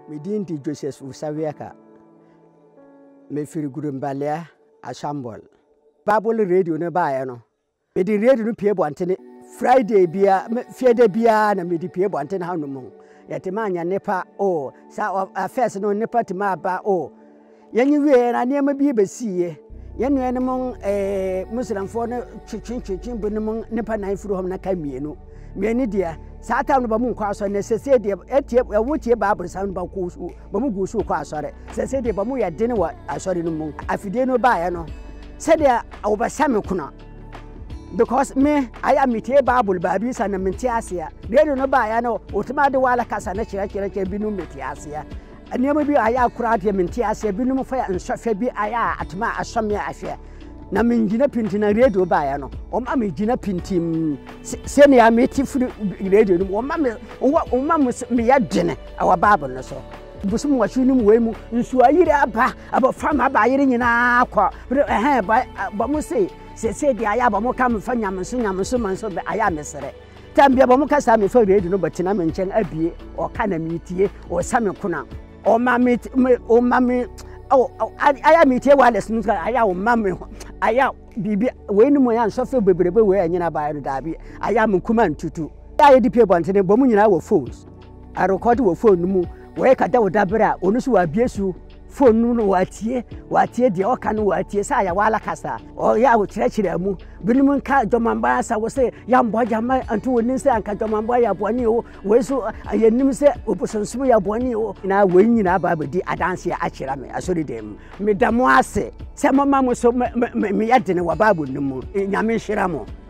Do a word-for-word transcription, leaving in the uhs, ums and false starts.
Medinti Joseph Wiaka. Me firi gurumbalea a shambol. Bible radio ne ba no. Me di radio no pie boantene Friday bia Friday bia na me di pie boantene ha no mu. Yete manya nepa o sa affairs no nepa ti ma ba o. Yenyi wie na niam bi besiye. Yenu ene mon eh muslimfo no twitwin twitwin bu ne mon nepa nan furu hom na ka mienu. Mieni dia sa ta no ba mu kwa so ne sese dia etie wotie Bible sa no ba ko su ba mu gu su kwa asore sese dia ba mu ye de ne wa asore no mu afide no ba ye no se dia obasame kuna because me I am metie Bible ba bi sa na menti asia radio no ba ye no otuma de wala kasa na kire kire kire bi no menti asia aniam bi aya kura de menti asia bi no fa nsofe bi aya atuma asome ahwe na mengina pinti na radio ba ya no o ma me gina pintim se ne ya meti furu radio no o ma me o ma me ya dene awa Bible no so busum wa hwini mu we mu nsu ayire aba aba fama ba ayire nyina akwa eh ba ba mu se se se dia ya ba mu kam fa nyamso nyamso manso be aya mesere tambia ba mu kasa me fa radio no batina me nchen abie o kana mitie o same kuna o ma me o ma me oh aya mitie wireless no aya o ma me aya bibi we ni mo ya nsofe bebrebe we anyina ba no dabi aya mkuma ntutu aya di pie bontene bomu nyina wo phones a record wo phone mu we ka da wo dabra onusu wa biesu phone nu no watie watie de o ka no watie sa aya wala kasa o ya wo kirekire mu binum ka jomamba sa wo se ya mboja ma antu woni se anka jomamba ya boni o we so ayenim se oposonsum ya boni o na we nyina ba bedi adanse a kira me asori dem me damo ase se mama mo so me ya de ne wa babu nimu nyame hira mo